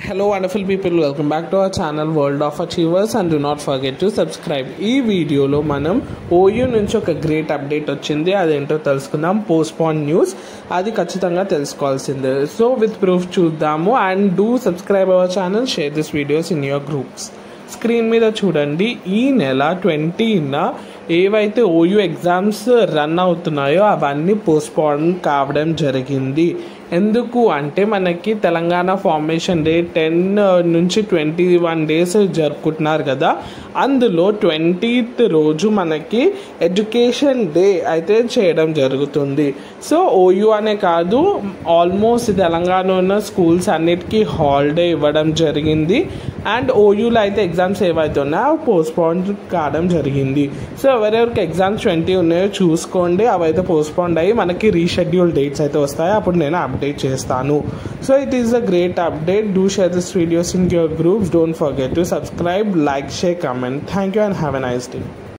Hello wonderful people, welcome back to our channel World of Achievers and do not forget to subscribe. ఈ వీడియోలో మనం OU నుంచి ఒక great update వచ్చింది, అదేంటో తెలుసుకుందాం. పోస్ట్పోన్ న్యూస్, అది ఖచ్చితంగా తెలుసుకోవాల్సిందే. సో విత్ ప్రూఫ్ చూద్దాము and do subscribe our channel, share this videos in your groups. Screen మీద చూడండి, ఈ నెల 20న ఏవైతే OU ఎగ్జామ్స్ రన్ అవుతున్నాయో అవన్నీ పోస్ట్పోన్ కావడం జరిగింది. ఎందుకు అంటే మనకి తెలంగాణ ఫార్మేషన్ డే 10 నుంచి 21 డేస్ జరుపుకుంటున్నారు కదా, అందులో 20th రోజు మనకి ఎడ్యుకేషన్ డే అయితే చేయడం జరుగుతుంది. సో OU అనే కాదు, ఆల్మోస్ట్ తెలంగాణ ఉన్న స్కూల్స్ అన్నిటికీ హాలిడే ఇవ్వడం జరిగింది. అండ్ OUలో అయితే ఎగ్జామ్స్ ఏవైతే ఉన్నాయో పోస్ట్పోన్ కావడం జరిగింది. సో ఎవరెవరికి ఎగ్జామ్స్ 20 ఉన్నాయో చూసుకోండి, అవైతే పోస్ట్పోన్ అయ్యి మనకి రీషెడ్యూల్ డేట్స్ అయితే వస్తాయి, అప్పుడు నేను అప్డేట్ చేస్తాను. So it is a great update. Do share this videos in your groups. Don't forget to subscribe, like, share, comment. Thank you and have a nice day.